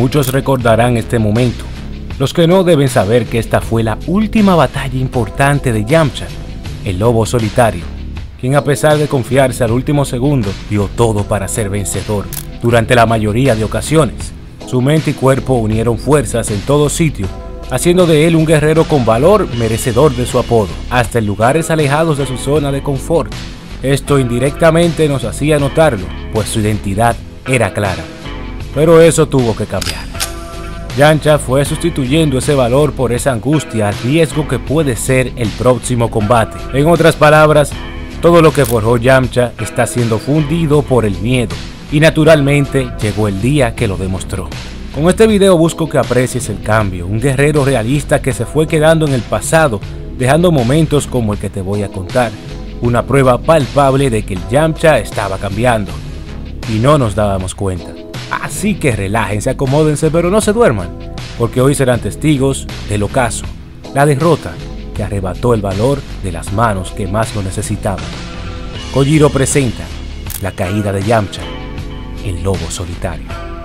Muchos recordarán este momento. Los que no deben saber que esta fue la última batalla importante de Yamcha, el lobo solitario, quien a pesar de confiarse al último segundo, dio todo para ser vencedor. Durante la mayoría de ocasiones, su mente y cuerpo unieron fuerzas en todo sitio, haciendo de él un guerrero con valor merecedor de su apodo, hasta en lugares alejados de su zona de confort. Esto indirectamente nos hacía notarlo, pues su identidad era clara. Pero eso tuvo que cambiar. Yamcha fue sustituyendo ese valor por esa angustia al riesgo que puede ser el próximo combate. En otras palabras, todo lo que forjó Yamcha está siendo fundido por el miedo, y naturalmente llegó el día que lo demostró. Con este video busco que aprecies el cambio, un guerrero realista que se fue quedando en el pasado, dejando momentos como el que te voy a contar, una prueba palpable de que el Yamcha estaba cambiando, y no nos dábamos cuenta. Así que relájense, acomódense, pero no se duerman, porque hoy serán testigos del ocaso, la derrota que arrebató el valor de las manos que más lo necesitaban. Kojiro presenta la caída de Yamcha, el lobo solitario.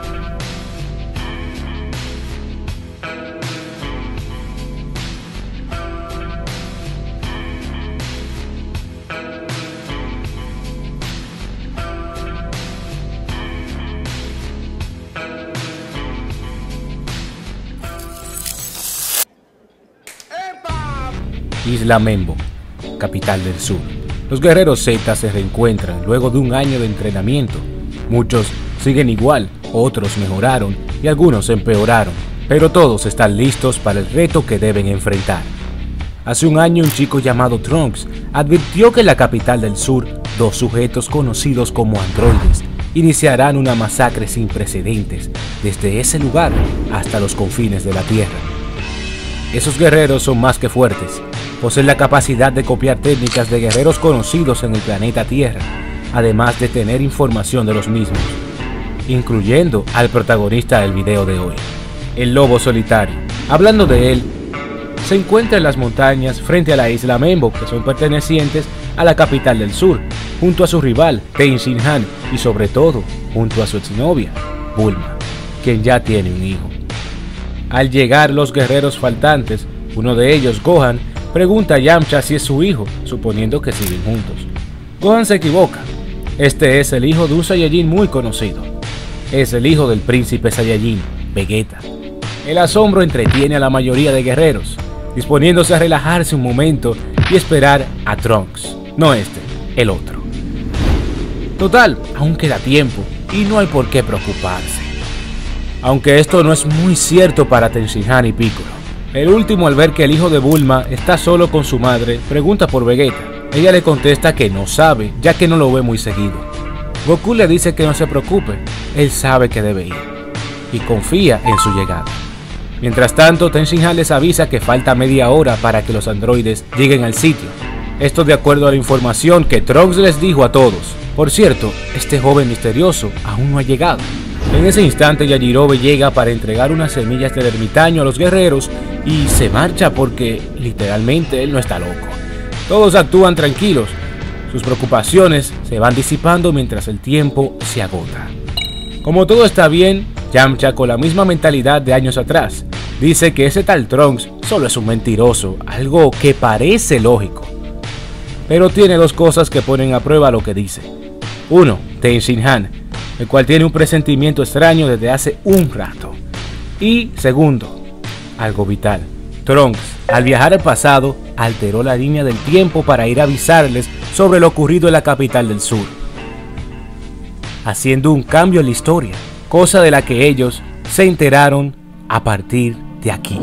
Isla Membo, capital del sur. Los guerreros Z se reencuentran luego de un año de entrenamiento. Muchos siguen igual, otros mejoraron y algunos empeoraron, pero todos están listos para el reto que deben enfrentar. Hace un año un chico llamado Trunks advirtió que en la capital del sur, dos sujetos conocidos como androides iniciarán una masacre sin precedentes desde ese lugar hasta los confines de la Tierra. Esos guerreros son más que fuertes, poseen la capacidad de copiar técnicas de guerreros conocidos en el planeta Tierra, además de tener información de los mismos, incluyendo al protagonista del video de hoy, el lobo solitario. Hablando de él, se encuentra en las montañas frente a la isla Membo, que son pertenecientes a la capital del sur, junto a su rival, Ten Shin Han, y sobre todo, junto a su exnovia, Bulma, quien ya tiene un hijo. Al llegar los guerreros faltantes, uno de ellos, Gohan, pregunta a Yamcha si es su hijo, suponiendo que siguen juntos. Gohan se equivoca. Este es el hijo de un Saiyajin muy conocido. Es el hijo del príncipe Saiyajin, Vegeta. El asombro entretiene a la mayoría de guerreros, disponiéndose a relajarse un momento y esperar a Trunks. No este, el otro. Total, aún queda tiempo y no hay por qué preocuparse. Aunque esto no es muy cierto para Ten Shin Han y Piccolo. El último, al ver que el hijo de Bulma está solo con su madre, pregunta por Vegeta. Ella le contesta que no sabe, ya que no lo ve muy seguido. Goku le dice que no se preocupe, él sabe que debe ir, y confía en su llegada. Mientras tanto, Ten Shin Han les avisa que falta media hora para que los androides lleguen al sitio. Esto de acuerdo a la información que Trunks les dijo a todos. Por cierto, este joven misterioso aún no ha llegado. En ese instante Yajirobe llega para entregar unas semillas del ermitaño a los guerreros y se marcha porque literalmente él no está loco. Todos actúan tranquilos, sus preocupaciones se van disipando mientras el tiempo se agota. Como todo está bien, Yamcha, con la misma mentalidad de años atrás, dice que ese tal Trunks solo es un mentiroso, algo que parece lógico. Pero tiene dos cosas que ponen a prueba lo que dice. Uno, Ten Shin Han, el cual tiene un presentimiento extraño desde hace un rato. Y segundo, algo vital. Trunks, al viajar al pasado, alteró la línea del tiempo para ir a avisarles sobre lo ocurrido en la capital del sur, haciendo un cambio en la historia, cosa de la que ellos se enteraron a partir de aquí.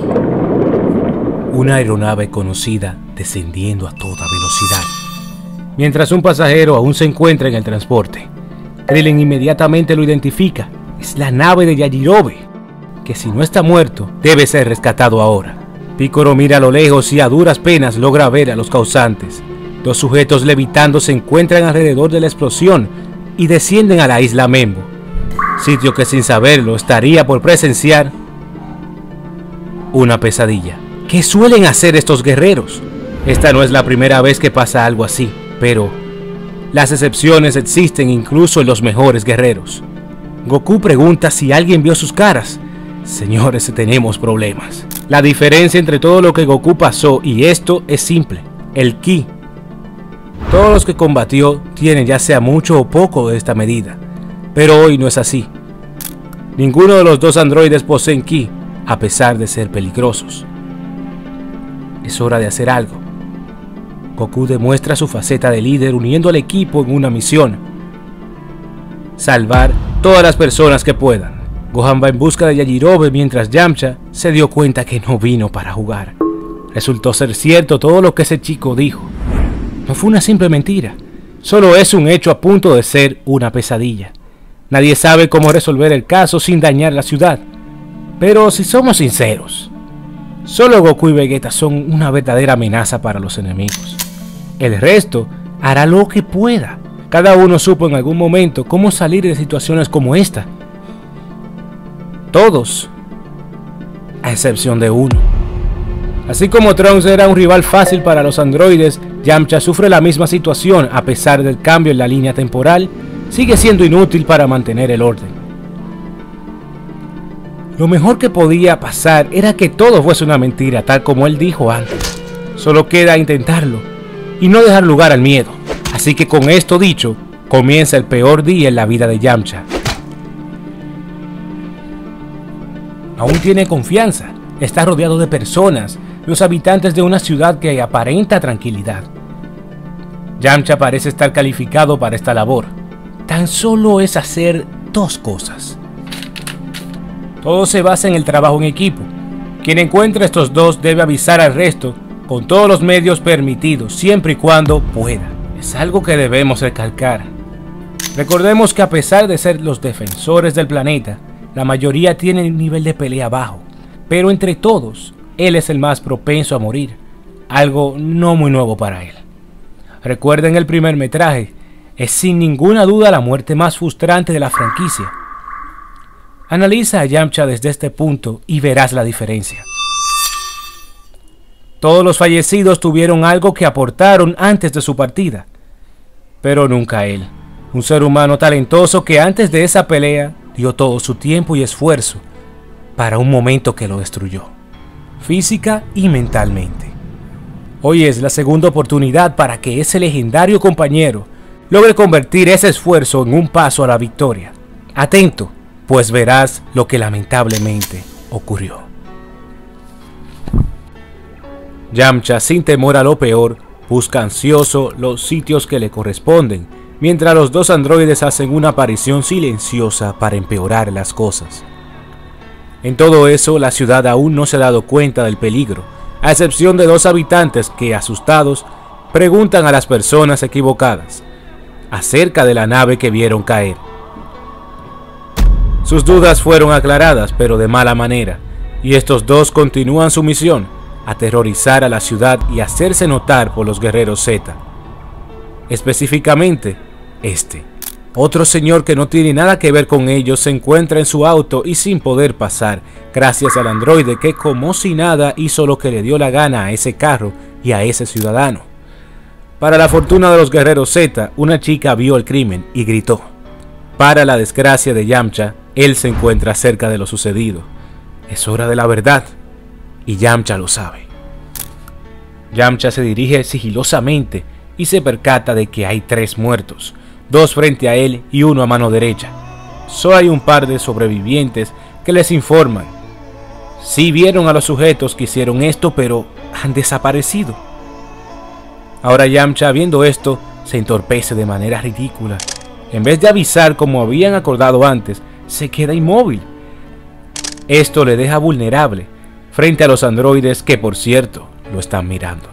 Una aeronave conocida descendiendo a toda velocidad. Mientras un pasajero aún se encuentra en el transporte, Krillin inmediatamente lo identifica. Es la nave de Yajirobe, que si no está muerto, debe ser rescatado ahora. Piccolo mira a lo lejos y a duras penas logra ver a los causantes. Dos sujetos levitando se encuentran alrededor de la explosión y descienden a la isla Membo, sitio que sin saberlo estaría por presenciar una pesadilla. ¿Qué suelen hacer estos guerreros? Esta no es la primera vez que pasa algo así, pero las excepciones existen incluso en los mejores guerreros. Goku pregunta si alguien vio sus caras, Señores, tenemos problemas. La diferencia entre todo lo que Goku pasó y esto es simple: el ki. Todos los que combatió tienen ya sea mucho o poco de esta medida, pero hoy no es así. Ninguno de los dos androides poseen ki, a pesar de ser peligrosos. Es hora de hacer algo. Goku demuestra su faceta de líder uniendo al equipo en una misión: salvar todas las personas que puedan. Gohan va en busca de Yajirobe mientras Yamcha se dio cuenta que no vino para jugar. Resultó ser cierto todo lo que ese chico dijo. No fue una simple mentira, solo es un hecho a punto de ser una pesadilla. Nadie sabe cómo resolver el caso sin dañar la ciudad. Pero si somos sinceros, solo Goku y Vegeta son una verdadera amenaza para los enemigos. El resto hará lo que pueda. Cada uno supo en algún momento cómo salir de situaciones como esta. Todos, a excepción de uno. Así como Trunks era un rival fácil para los androides, Yamcha sufre la misma situación. A pesar del cambio en la línea temporal, sigue siendo inútil para mantener el orden. Lo mejor que podía pasar era que todo fuese una mentira, tal como él dijo antes. Solo queda intentarlo y no dejar lugar al miedo. Así que con esto dicho, comienza el peor día en la vida de Yamcha. Aún tiene confianza, está rodeado de personas, los habitantes de una ciudad que aparenta tranquilidad. Yamcha parece estar calificado para esta labor. Tan solo es hacer dos cosas. Todo se basa en el trabajo en equipo. Quien encuentre estos dos debe avisar al resto con todos los medios permitidos, siempre y cuando pueda. Es algo que debemos recalcar. Recordemos que a pesar de ser los defensores del planeta, la mayoría tienen un nivel de pelea bajo, pero entre todos, él es el más propenso a morir, algo no muy nuevo para él. Recuerden el primer metraje, es sin ninguna duda la muerte más frustrante de la franquicia. Analiza a Yamcha desde este punto y verás la diferencia. Todos los fallecidos tuvieron algo que aportaron antes de su partida, pero nunca él, un ser humano talentoso que antes de esa pelea dio todo su tiempo y esfuerzo para un momento que lo destruyó, física y mentalmente. Hoy es la segunda oportunidad para que ese legendario compañero logre convertir ese esfuerzo en un paso a la victoria. Atento, pues verás lo que lamentablemente ocurrió. Yamcha, sin temor a lo peor, busca ansioso los sitios que le corresponden, mientras los dos androides hacen una aparición silenciosa para empeorar las cosas. En todo eso, la ciudad aún no se ha dado cuenta del peligro, a excepción de dos habitantes que, asustados, preguntan a las personas equivocadas acerca de la nave que vieron caer. Sus dudas fueron aclaradas, pero de mala manera, y estos dos continúan su misión: aterrorizar a la ciudad y hacerse notar por los guerreros Z. Específicamente, otro señor que no tiene nada que ver con ellos se encuentra en su auto y sin poder pasar, gracias al androide que como si nada hizo lo que le dio la gana a ese carro y a ese ciudadano. Para la fortuna de los guerreros Z, una chica vio el crimen y gritó. Para la desgracia de Yamcha, él se encuentra cerca de lo sucedido. Es hora de la verdad, y Yamcha lo sabe. Yamcha se dirige sigilosamente y se percata de que hay 3 muertos, 2 frente a él y 1 a mano derecha. Solo hay un par de sobrevivientes que les informan. Sí vieron a los sujetos que hicieron esto, pero han desaparecido. Ahora Yamcha, viendo esto, se entorpece de manera ridícula. En vez de avisar como habían acordado antes, se queda inmóvil. Esto le deja vulnerable frente a los androides que, por cierto, lo están mirando.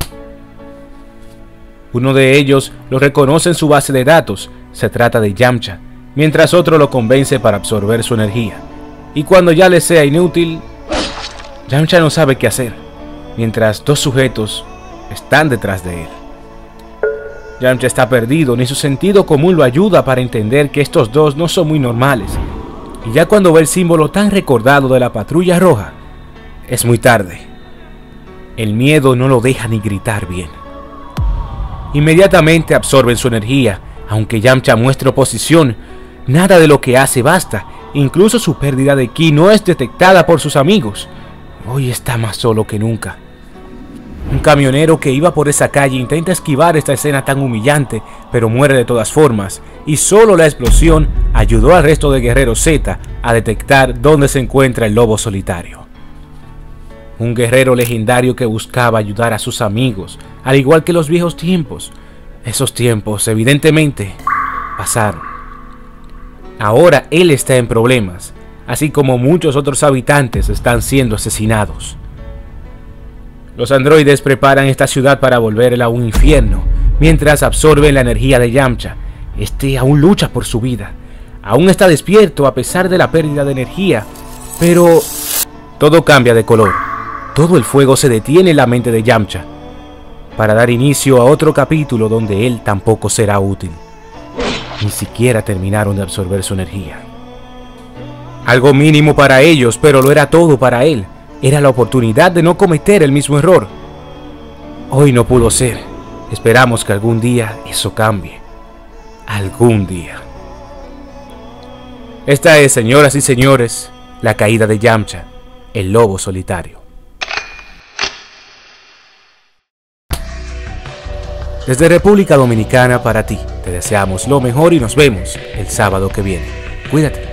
Uno de ellos lo reconoce en su base de datos, se trata de Yamcha, mientras otro lo convence para absorber su energía. Y cuando ya le sea inútil, Yamcha no sabe qué hacer, mientras 2 sujetos están detrás de él. Yamcha está perdido, ni su sentido común lo ayuda para entender que estos 2 no son muy normales. Y ya cuando ve el símbolo tan recordado de la Patrulla Roja, es muy tarde. El miedo no lo deja ni gritar bien. Inmediatamente absorben su energía, aunque Yamcha muestre oposición. Nada de lo que hace basta, Incluso su pérdida de ki no es detectada por sus amigos. Hoy está más solo que nunca. Un camionero que iba por esa calle intenta esquivar esta escena tan humillante, pero muere de todas formas, y solo la explosión ayudó al resto de Guerreros Z a detectar dónde se encuentra el lobo solitario. Un guerrero legendario que buscaba ayudar a sus amigos, al igual que los viejos tiempos. Esos tiempos, evidentemente, pasaron. Ahora él está en problemas, así como muchos otros habitantes están siendo asesinados. Los androides preparan esta ciudad para volverla a un infierno, mientras absorben la energía de Yamcha. Este aún lucha por su vida, aún está despierto a pesar de la pérdida de energía, pero todo cambia de color. Todo el fuego se detiene en la mente de Yamcha, para dar inicio a otro capítulo donde él tampoco será útil. Ni siquiera terminaron de absorber su energía. Algo mínimo para ellos, pero lo era todo para él. Era la oportunidad de no cometer el mismo error. Hoy no pudo ser. Esperamos que algún día eso cambie. Algún día. Esta es, señoras y señores, la caída de Yamcha, el lobo solitario. Desde República Dominicana para ti, te deseamos lo mejor y nos vemos el sábado que viene. Cuídate.